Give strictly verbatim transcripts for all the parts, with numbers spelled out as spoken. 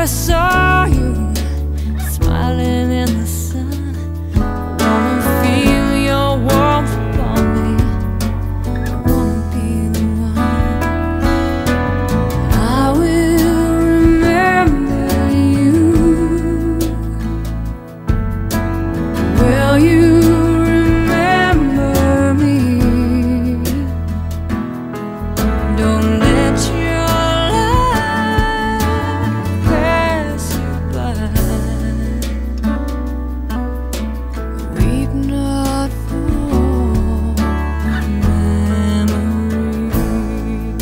saw you smiling in the sun. Wanna feel your warmth upon me. Wanna be the one. I will remember you. Will you remember me? Don't let your life pass you by. Weep not for memories.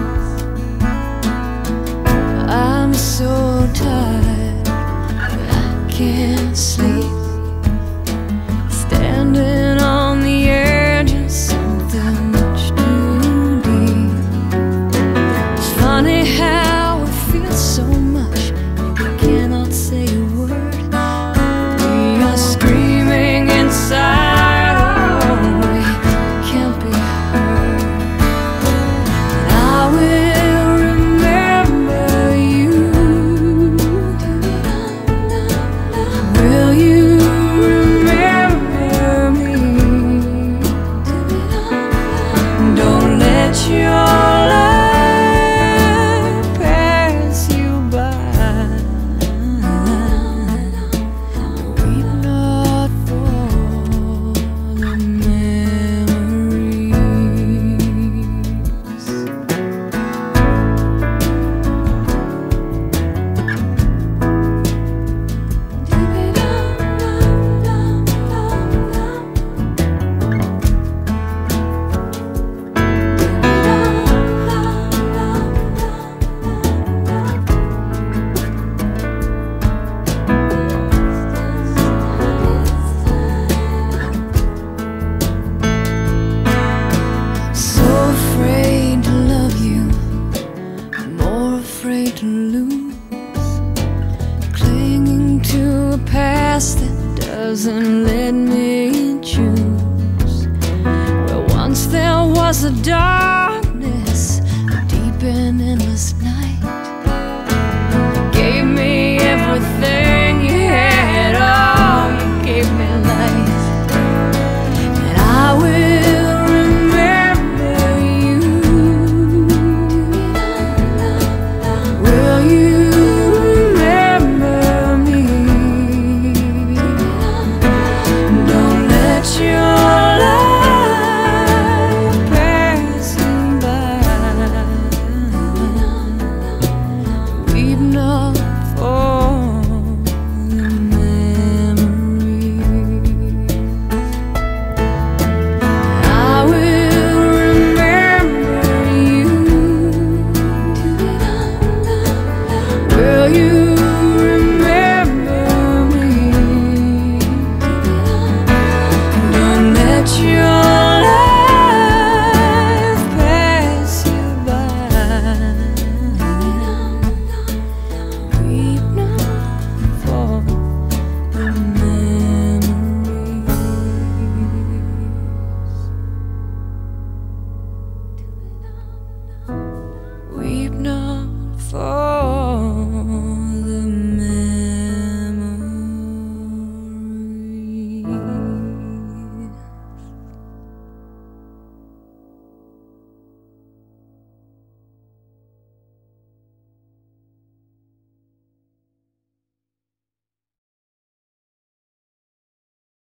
I'm so tired, but I can't sleep. Standing on the edge of something much too deep. It's funny how it feels so much we cannot say a word. We are screaming inside, oh, we can't be heard. And I will remember you. Will you remember me? Don't let your life pass you by. Weep not for the memories. So afraid to love you, more afraid to lose. Clinging to a past that doesn't let me choose. Where once there was a darkness, a deep and endless night.